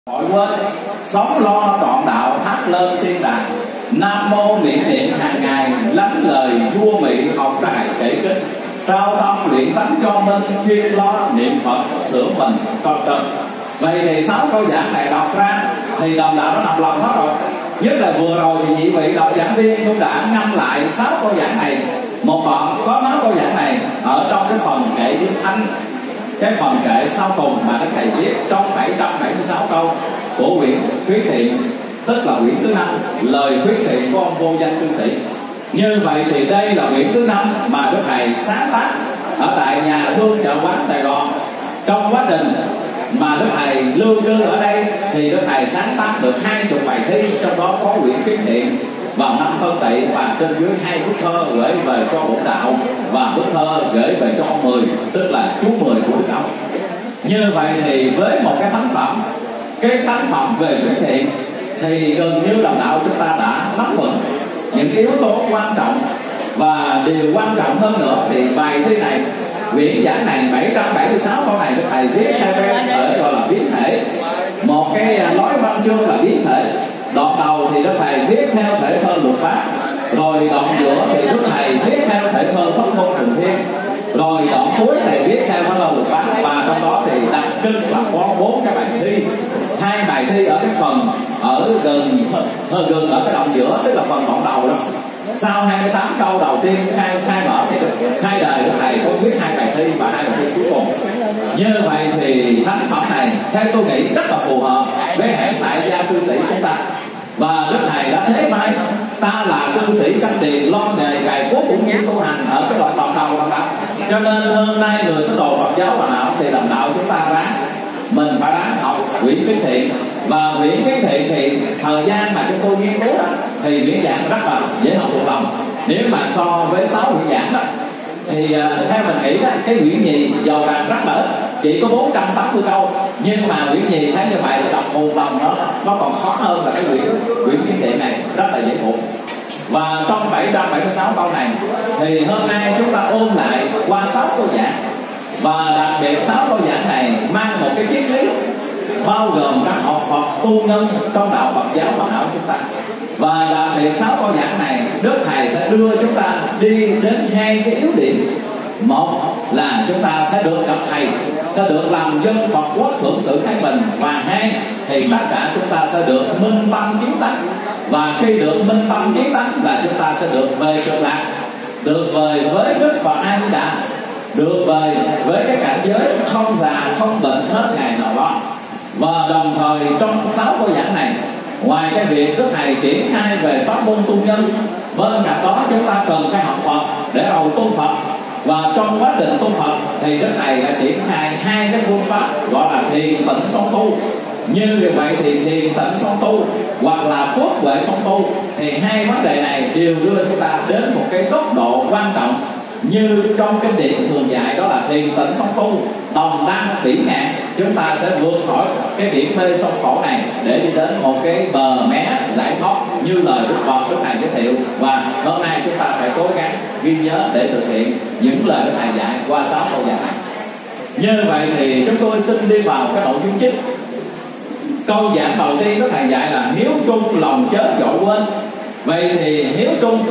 Mọi quên sống lo trọn đạo thác lên tiên đàng. Nam mô miệng niệm hàng ngày lắng lời vua Mỹ học đài kể kinh. Trao tâm luyện tánh cho mình chuyên lo niệm Phật sửa mình con trần. Vậy thì 6 câu giảng này đọc ra thì đồng đạo nó nằm lòng hết rồi. Nhất là vừa rồi thì nhị vị đọc giảng viên cũng đã ngâm lại 6 câu giảng này. Một đoạn có 6 câu giảng này ở trong cái phần kệ Kinh Thánh, cái phần kệ sau cùng mà Đức Thầy viết trong 776 câu của quyển Thuyết Thiện, tức là quyển thứ 5, lời thuyết thiện của ông vô danh cư sĩ. Như vậy thì đây là quyển thứ 5 mà Đức Thầy sáng tác ở tại nhà thương chợ quán Sài Gòn. Trong quá trình mà Đức Thầy lưu cư ở đây thì Đức Thầy sáng tác được 20 bài thi, trong đó có quyển Thuyết Thiện vào năm Tân Tỵ, và trên dưới 2 bức thơ gửi về cho Bổn Đạo và bức thơ gửi về cho ông Mười, tức là chú Mười của Đức ông. Như vậy thì với một cái thánh phẩm, cái thánh phẩm về Thuyết Thiện thì gần như đồng đạo chúng ta đã nắm vững những yếu tố quan trọng. Và điều quan trọng hơn nữa thì bài thi này, quyển giảng này 776 câu này Đức Thầy viết theo cái thể gọi là viết thể, một cái lối văn chương là viết thể. Đoạn đầu thì Đức Thầy viết theo thể thơ Lục Bát, rồi đoạn giữa thì Đức Thầy viết theo thể thơ Pháp Môn Trường Thiên, rồi đoạn cuối Thầy viết theo thể thơ Lục Bát. Và trong đó thì đặc trưng là có 4 cái bài thi, 2 bài thi ở cái phần ở gần ở cái đoạn giữa, tức là phần đoạn đầu đó. Sau 28 câu đầu tiên khai mở thì khai đời Đức Thầy có viết 2 bài thi và 2 bài thi cuối cùng. Như vậy thì thánh phẩm này theo tôi nghĩ rất là phù hợp với hệ tại gia cư sĩ chúng ta. Và Đức Thầy đã thế vai ta là cư sĩ canh tiền lo nghề cày cuốc cũng như tu hành ở cái đoạn đầu đó. Cho nên hôm nay người tín đồ Phật giáo và đạo thì đồng đạo chúng ta ráng, mình phải ráng học quyển Thuyết Thiện. Và quyển Thuyết Thiện thì thời gian mà chúng tôi nghiên cứu thì quyển giảng rất là dễ học thuộc lòng. Nếu mà so với 6 quyển giảng đó thì theo mình nghĩ đó, cái quyển nhì giàu rằng rất là ít, chỉ có 480 câu. Nhưng mà quyển nhì thấy như vậy đọc thuộc lòng nó còn khó hơn là cái quyển Thuyết Thiện này, rất là dễ thuộc. Và trong 776 câu này thì hôm nay chúng ta ôn lại qua 6 câu giảng. Và đặc biệt 6 câu giảng này mang một cái triết lý bao gồm các học Phật tu nhân trong đạo Phật giáo và đạo chúng ta. Và đặc biệt 6 câu giảng này Đức Thầy sẽ đưa chúng ta đi đến 2 cái yếu điểm. Một là chúng ta sẽ được gặp Thầy, sẽ được làm dân Phật quốc hưởng sự thái bình. Và 2 thì tất cả chúng ta sẽ được minh tâm kiến tánh. Và khi được minh tâm kiến tánh là chúng ta sẽ được về cực lạc, được về với Đức Phật A Di Đà, được về với cái cảnh giới không già không bệnh hết ngày nào đó. Và đồng thời trong 6 câu giảng này, ngoài cái việc Đức Thầy triển khai về pháp môn tu nhân, bên cạnh đó chúng ta cần phải học Phật để đầu tu Phật. Và trong quá trình tu Phật thì Đức Thầy đã triển khai 2 cái phương pháp gọi là thiền tịnh song tu. Như vậy thì thiền tịnh song tu hoặc là phước huệ song tu, thì 2 vấn đề này đều đưa chúng ta đến một cái góc độ quan trọng. Như trong kinh điển thường dạy đó là thiền tịnh song tu, đồng đăng bỉ ngạn, chúng ta sẽ vượt khỏi cái biển mê sông khổ này để đi đến một cái bờ mé giải thoát như lời Đức Phật Đức Thầy giới thiệu. Và hôm nay chúng ta phải cố gắng ghi nhớ để thực hiện những lời Đức Thầy dạy qua 6 câu giảng này. Như vậy thì chúng tôi xin đi vào cái nội dung chính. Câu giảng đầu tiên Đức Thầy dạy là hiếu trung lòng chớ dội quên. Vậy thì hiếu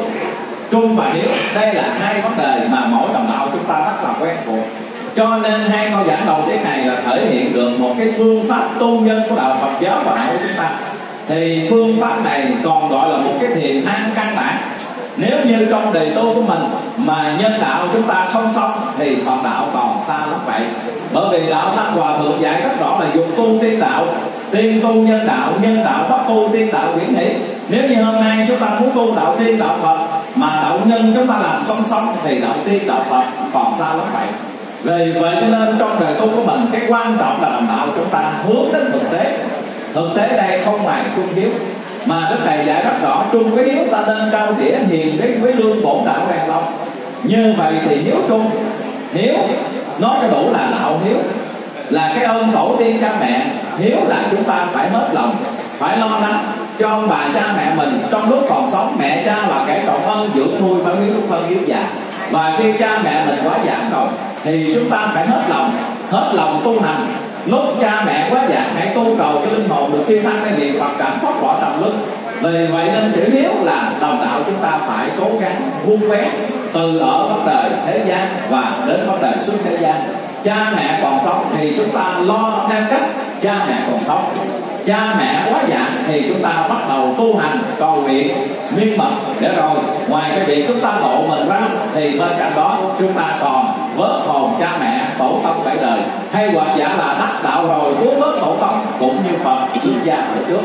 trung và hiếu, đây là 2 vấn đề mà mỗi đồng đạo chúng ta rất là quen thuộc. Cho nên 2 câu giảng đầu tiên này là thể hiện được một cái phương pháp tu nhân của đạo Phật giáo và đạo của chúng ta. Thì phương pháp này còn gọi là một cái thiền thang căn bản. Nếu như trong đề tu của mình mà nhân đạo chúng ta không xong thì Phật đạo còn xa lắm vậy. Bởi vì đạo Thanh Hòa Thượng dạy rất rõ là dùng tu tiên đạo, tiên tu nhân đạo bất tu tiên đạo quyển hỷ. Nếu như hôm nay chúng ta muốn tu đạo tiên đạo Phật mà đạo nhân chúng ta làm không xong thì đạo tiên đạo Phật còn xa lắm vậy. Vì vậy cho nên trong đời tu của mình, cái quan trọng là làm đạo chúng ta hướng đến thực tế. Thực tế đây không phải trung hiếu, mà Đức Thầy dạy rất rõ trung với hiếu ta nên trao đĩa hiền với lương bổn đạo đàn long. Như vậy thì hiếu trung, hiếu nói cho đủ là đạo hiếu, là cái ơn tổ tiên cha mẹ. Hiếu là chúng ta phải hết lòng, phải lo lắng cho ông bà cha mẹ mình trong lúc còn sống. Mẹ cha là kẻ trọng ơn dưỡng nuôi bao nhiêu lúc phân hiếu già. Và khi cha mẹ mình quá già rồi thì chúng ta phải hết lòng tu hành lúc cha mẹ quá già hãy tu cầu cho linh hồn được siêu thăng để niệm Phật cảnh thoát khỏi trầm luân. Vì vậy nên chữ hiếu là đồng đạo chúng ta phải cố gắng vun vén từ ở vấn đề thế gian và đến vấn đề xuất thế gian. Cha mẹ còn sống thì chúng ta lo theo cách cha mẹ còn sống. Cha mẹ quá già thì chúng ta bắt đầu tu hành cầu nguyện miên mật, để rồi ngoài cái việc chúng ta độ mình ra thì bên cạnh đó chúng ta còn vớt hồn cha mẹ tổ tông bảy đời, hay hoặc giả là đắc đạo rồi cứu vớt tổ tông cũng như Phật xuất gia hồi trước.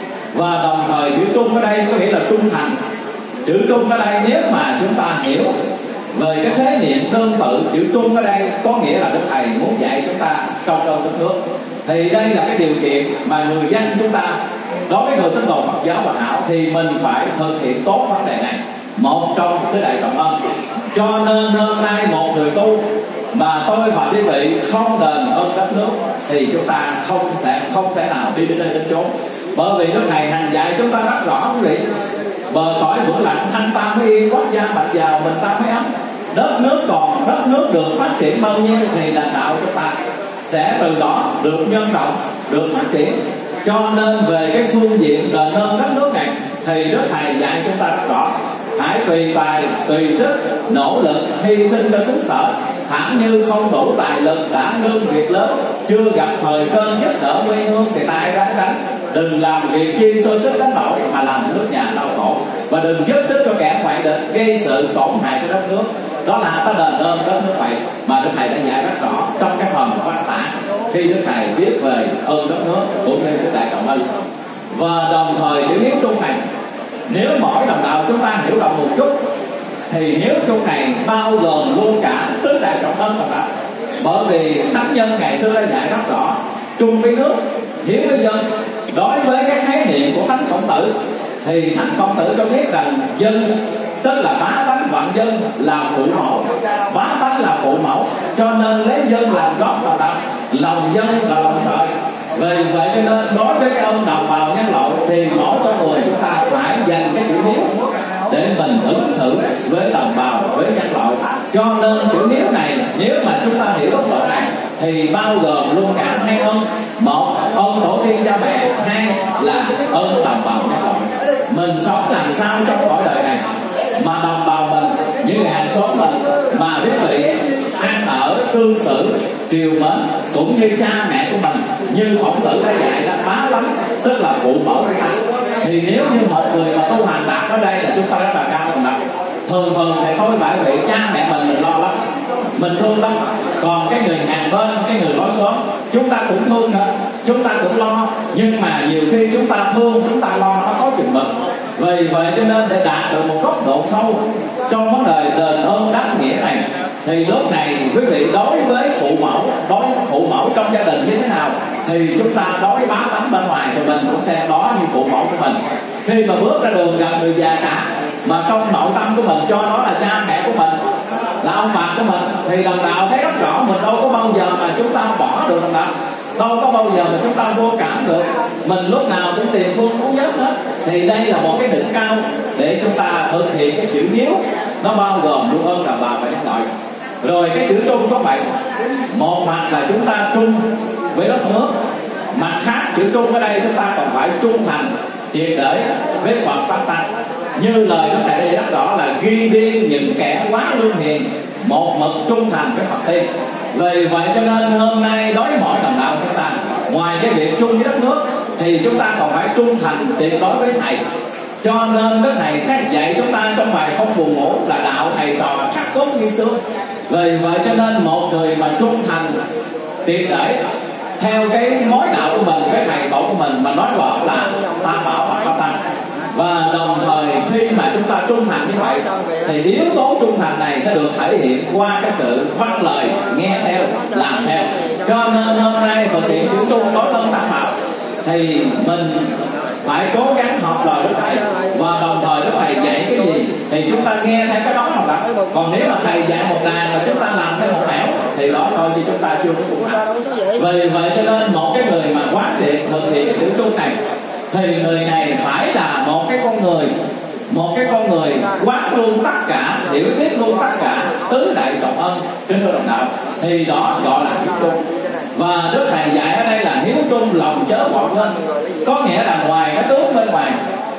Và đồng thời chữ trung ở đây có nghĩa là trung thành. Chữ trung ở đây nếu mà chúng ta hiểu về cái khái niệm tương tự, chữ trung ở đây có nghĩa là Đức Thầy muốn dạy chúng ta trong đất nước. Thì đây là cái điều kiện mà người dân chúng ta, đối với người tín đồ Phật giáo hoàn hảo, thì mình phải thực hiện tốt vấn đề này, một trong tứ đại trọng ân. Cho nên hôm nay một người tu mà tôi và quý vị không đền ơn đất nước thì chúng ta không thể nào đi đến đây đến chốn. Bởi vì Đức Thầy hàng dạy chúng ta rất rõ quý vị, bờ cõi vững lặng thanh ta mới yên, quốc gia bạch giàu mình ta mới ấm. Đất nước còn, đất nước được phát triển bao nhiêu thì là đạo chúng ta sẽ từ đó được nhân rộng, được phát triển. Cho nên về cái phương diện đền ơn đất nước này thì Đức Thầy dạy chúng ta rất rõ: hãy tùy tài, tùy sức, nỗ lực, hy sinh cho xứ sở. Thẳng như không đủ tài lực đã nương việc lớn, chưa gặp thời cơ giúp đỡ quê hương thì tay ráng đánh. Đừng làm việc chi sôi sức đánh đổi mà làm nước nhà đau khổ, và đừng giúp sức cho kẻ ngoại địch gây sự tổn hại cho đất nước. Đó là ta đền ơn đất nước vậy mà Đức Thầy đã dạy rất rõ trong cái phần văn tả khi Đức Thầy viết về ơn đất nước cũng như tứ đại trọng ân. Và đồng thời chữ hiếu trung này, nếu mỗi đồng đạo chúng ta hiểu rộng một chút thì hiếu trung này bao gồm luôn cả tứ đại trọng ân đồng đạo. Bởi vì thánh nhân ngày xưa đã dạy rất rõ: trung với nước, hiếu với dân. Đối với cái khái niệm của Thánh Khổng Tử thì Thánh Khổng Tử cho biết rằng dân tức là bá tánh vạn dân là phụ mẫu, bá tánh là phụ mẫu, cho nên lấy dân làm gốc tạo đạo, lòng dân là lòng trời. Vì vậy cho nên đối với cái ông đồng bào nhân loại thì mỗi con người chúng ta phải dành cái chữ hiếu để mình ứng xử với đồng bào, với nhân loại. Cho nên chữ hiếu này nếu mà chúng ta hiểu góc độ này thì bao gồm luôn cả hai ơn: một, ơn tổ tiên cha mẹ; hai là ơn đồng bào nhân loại. Mình sống làm sao trong cõi đời này mà đồng bào mình, những người hàng xóm mình mà quý vị ăn ở cư xử triều mến cũng như cha mẹ của mình, như Khổng Tử đã dạy là bá tánh tức là phụ mẫu của ta. Thì nếu như một người mà tu hành đạt ở đây là chúng ta rất là cao đồng đạo. Thường thì thôi bởi vì cha mẹ mình lo lắm, mình thương lắm. Còn cái người hàng bên, cái người lối xóm chúng ta cũng thương nữa, chúng ta cũng lo. Nhưng mà nhiều khi chúng ta thương, chúng ta lo nó có chừng mực. Vì vậy cho nên để đạt được một góc độ sâu trong vấn đề đền ơn đáp nghĩa này thì lúc này quý vị đối với phụ mẫu trong gia đình như thế nào thì chúng ta đối với bá tánh bên ngoài thì mình cũng xem đó như phụ mẫu của mình. Khi mà bước ra đường gặp người già cả mà trong nội tâm của mình cho nó là cha mẹ của mình, là ông bà của mình, thì đồng đạo thấy rất rõ mình đâu có bao giờ mà chúng ta bỏ được đồng đạo, đâu có bao giờ mà chúng ta vô cảm được. Mình lúc nào cũng tiền phương cứu giúp hết. Thì đây là một cái đỉnh cao để chúng ta thực hiện cái chữ hiếu, nó bao gồm luôn ơn đồng bào và nhân loại. Rồi cái chữ trung có vậy, một mặt là chúng ta trung với đất nước, mặt khác chữ trung ở đây chúng ta còn phải trung thành triệt để với Phật pháp tăng. Như lời Đức Thầy đây rất rõ là ghi điên những kẻ quá lương hiền, một mực trung thành với Phật tiên. Vì vậy cho nên hôm nay đối với mỗi đồng đạo chúng ta, ngoài cái việc chung với đất nước thì chúng ta còn phải trung thành tuyệt đối với Thầy. Cho nên Đức Thầy khác dạy chúng ta trong bài Không Buồn Ngủ là đạo thầy trò khắc cốt như xưa. Vì vậy cho nên một người mà trung thành tuyệt để theo cái mối đạo của mình, cái thầy tổ của mình mà nói rõ là Tam Bảo Phật Pháp Tăng. Và đồng thời khi mà chúng ta trung thành như vậy thì yếu tố trung thành này sẽ được thể hiện qua cái sự vâng lời, nghe theo, làm theo. Cho nên hôm nay thực hiện chữ trung đối với Tam Bảo thì mình phải cố gắng học lời Đức Thầy, và đồng thời Đức Thầy dạy cái gì thì chúng ta nghe theo cái đó học tập. Còn nếu mà Thầy dạy một đàn mà chúng ta làm theo một nẻo thì đó thôi thì chúng ta chưa có cùng hành. Vì vậy cho nên một cái người mà quán triệt thực hiện cái chữ trung này thì người này phải là một cái con người quán luôn tất cả, hiểu biết luôn tất cả tứ đại trọng ân trên đôi đồng đạo, thì đó gọi là chữ trung. Và Đức Thầy dạy ở đây là hiếu trung lòng chớ bỏ quên, có nghĩa là ngoài cái tướng bên ngoài,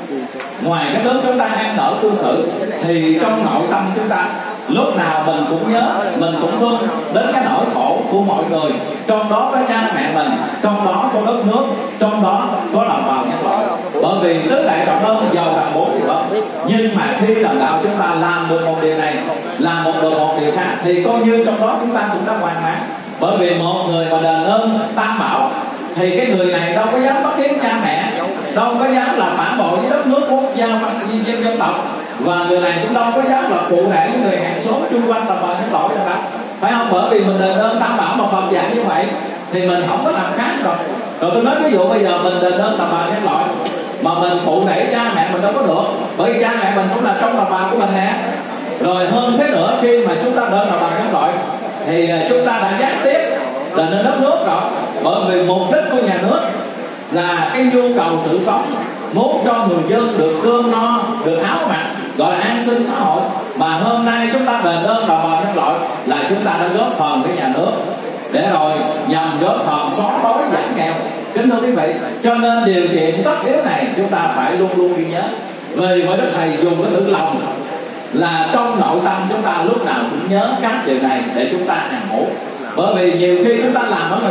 ngoài cái tướng chúng ta ăn ở cư xử, thì trong nội tâm chúng ta lúc nào mình cũng nhớ, mình cũng thương đến cái nỗi khổ của mọi người, trong đó có cha mẹ mình, trong đó có đất nước, trong đó có đồng bào nhân loại. Bởi vì tứ đại trọng ơn giàu làm bốn điều đó, nhưng mà khi làm đạo chúng ta làm được một điều này, làm một điều khác, thì coi như trong đó chúng ta cũng đã hoàn mãn. Bởi vì một người mà đền ơn tam bảo thì cái người này đâu có dám bắt hiếp cha mẹ, đâu có dám là phản bội với đất nước quốc gia dân tộc, và người này cũng đâu có dám là phụ rẻ với người hàng xóm chung quanh đồng bào nhân loại đâu, phải không? Bởi vì mình đền ơn tam bảo mà Phật dạy như vậy thì mình không có làm khác rồi. Rồi tôi nói ví dụ bây giờ mình đền ơn đồng bào nhân loại mà mình phụ đẩy cha mẹ mình đâu có được, bởi vì cha mẹ mình cũng là trong đồng bào của mình nè. Rồi hơn thế nữa, khi mà chúng ta đền đồng bào nhân loại thì chúng ta đã gián tiếp đền ơn đất nước rồi, bởi vì mục đích của nhà nước là cái nhu cầu sự sống, muốn cho người dân được cơm no, được áo mặc, gọi là an sinh xã hội. Mà hôm nay chúng ta đền ơn đồng bào nhân loại là chúng ta đã góp phần với nhà nước để rồi nhằm góp phần xóa đói giảm nghèo. Kính thưa quý vị, cho nên điều kiện tất yếu này chúng ta phải luôn luôn ghi nhớ. Vì vậy Đức Thầy dùng cái từ lòng là trong nội tâm chúng ta lúc nào cũng nhớ các điều này để chúng ta hằng hữu. Bởi vì nhiều khi chúng ta làm ở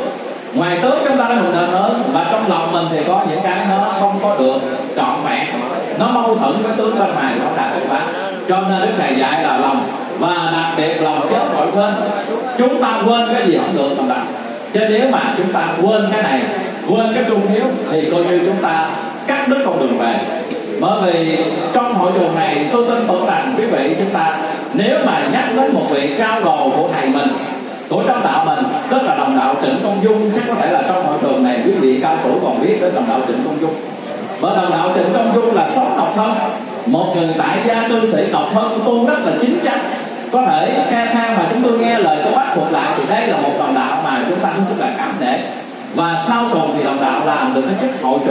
ngoài tốt chúng ta đã được đền ơn, và trong lòng mình thì có những cái nó không có được trọn vẹn, nó mâu thuẫn với tướng bên ngoài nó đã không phải. Cho nên Đức Thầy dạy là lòng, và đặc biệt lòng chớ khỏi quên. Chúng ta quên cái gì không được đồng đạo, chứ nếu mà chúng ta quên cái này, quên cái trung hiếu thì coi như chúng ta cắt đứt con đường về. Bởi vì trong hội trường này tôi tin tưởng rằng quý vị chúng ta nếu mà nhắc đến một vị cao đồ của thầy mình, của trong đạo mình, tức là đồng đạo Trịnh Công Dung, chắc có thể là trong hội trường này quý vị cao thủ còn biết đến đồng đạo Trịnh Công Dung. Bởi đồng đạo Trịnh Công Dung là sống độc thân, một người tại gia cư sĩ độc thân, tu rất là chính chắn. Có thể theo mà chúng tôi nghe lời của bác thuộc lại thì đây là một đồng đạo mà chúng ta hết sức là cảm nể. Và sau cùng thì đồng đạo làm được cái chức hội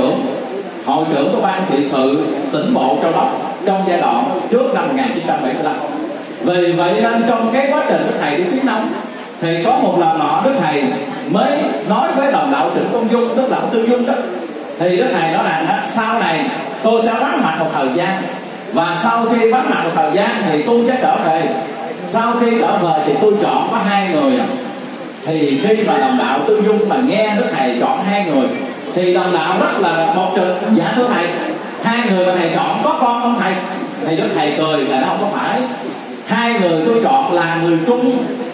trưởng của ban trị sự tỉnh bộ Châu Đốc trong giai đoạn trước năm 1975. Vì vậy nên trong cái quá trình Đức Thầy đi phía Đông thì có một lần nọ Đức Thầy mới nói với đồng đạo Trịnh Công Dung, tức là ông Tư Dung đó, thì Đức Thầy nói rằng sau này tôi sẽ vắng mặt một thời gian, và sau khi vắng mặt một thời gian thì tôi sẽ trở về. Sau khi trở về thì tôi chọn có 2 người. Thì khi mà đồng đạo Tư Dung mà nghe Đức Thầy chọn 2 người thì đồng đạo rất là bộc trực: dạ thưa thầy, 2 người mà thầy chọn có con không thầy? Thì Đức Thầy cười là nó không có phải. 2 người tôi chọn là người trung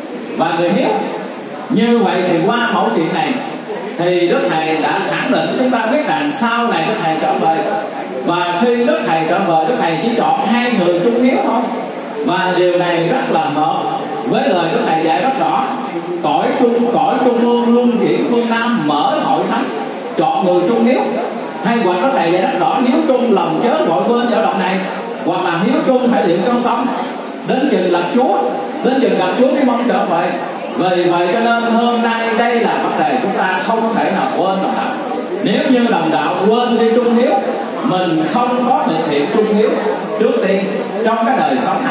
và người hiếu. Như vậy thì qua mẫu chuyện này thì Đức Thầy đã khẳng định chúng ta biết rằng sau này Đức Thầy trở về, và khi Đức Thầy trở về, Đức Thầy chỉ chọn 2 người trung hiếu thôi. Và điều này rất là hợp với lời Đức Thầy dạy rất rõ: cõi trung ương luân chuyển phương Nam, mở hội thánh chọn người trung hiếu. Hay hoặc Đức Thầy dạy rất rõ: hiếu trung lòng chớ gọi quên ở đoạn này, hoặc là hiếu trung phải liệu cho xong, đến chừng gặp Chúa mới mong trở về. Vì vậy cho nên hôm nay đây là vấn đề chúng ta không thể nào quên đồng đạo. Nếu như đồng đạo quên đi trung hiếu, mình không có thực hiện trung hiếu trước tiên trong cái đời sống này.